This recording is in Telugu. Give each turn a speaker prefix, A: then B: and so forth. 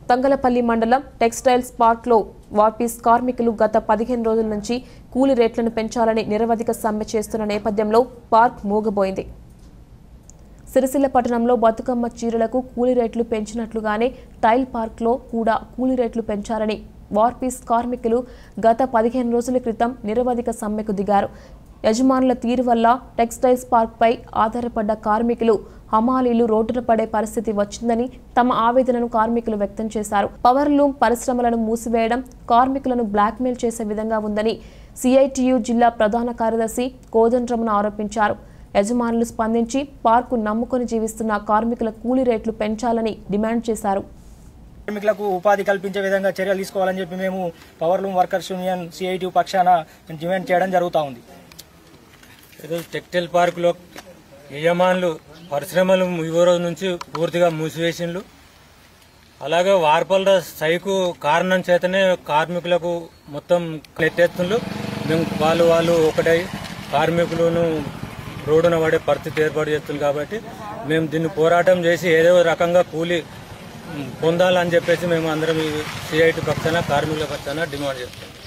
A: తంగలపల్లి మండలం టెక్స్టైల్స్ పార్క్లో వార్పీస్ కార్మికులు గత 15 రోజుల నుంచి కూలీ రేట్లను పెంచాలని నిరవధిక సమ్మె చేస్తున్న నేపథ్యంలో పార్క్ మూగబోయింది. సిరిసిల్ల పట్టణంలో బతుకమ్మ చీరలకు కూలీ రేట్లు పెంచినట్లుగానే టైల్ పార్క్లో కూడా కూలీ రేట్లు పెంచాలని వార్పీస్ కార్మికులు గత 15 రోజుల క్రితం నిరవధిక సమ్మెకు దిగారు. యజమానుల తీరు వల్ల టెక్స్టైల్స్ పార్క్పై ఆధారపడ్డ కార్మికులు హమాలీలు రోడ్డున పడే పరిస్థితి వచ్చిందని తమ ఆవేదనను కార్మికులు వ్యక్తం చేశారు. పవర్ లూమ్ పరిశ్రమలను మూసివేయడం కార్మికులను బ్లాక్మెయిల్ చేసే విధంగా ఉందని సిఐటియు జిల్లా ప్రధాన కార్యదర్శి కోదండరమణ ఆరోపించారు. యజమానులు స్పందించి పార్కు నమ్ముకొని జీవిస్తున్న కార్మికుల కూలీ రేట్లు పెంచాలని డిమాండ్ చేశారు.
B: కార్మికులకు ఉపాధి కల్పించే విధంగా చర్యలు తీసుకోవాలని చెప్పి మేము power loom workers union CITU పక్షాన డిమాండ్ చేయడం జరుగుతూ ఉంది.
C: ఈరోజు టెక్స్టైల్ పార్కులో యజమానులు పరిశ్రమలు ఈ రోజు నుంచి పూర్తిగా మూసివేసిండ్లు. అలాగే వార్పల సైకు కారణం చేతనే కార్మికులకు మొత్తం ఎత్తేస్తుండ్రు. మేము వాళ్ళు ఒకటై కార్మికులను రోడ్డున పడే పరిస్థితి ఏర్పాటు చేస్తుంది. కాబట్టి మేము దీన్ని పోరాటం చేసి ఏదో రకంగా కూలీ పొందాలని చెప్పేసి మేము అందరం సిఐటి పక్షాన కార్మికుల పక్షాన డిమాండ్ చేస్తాం.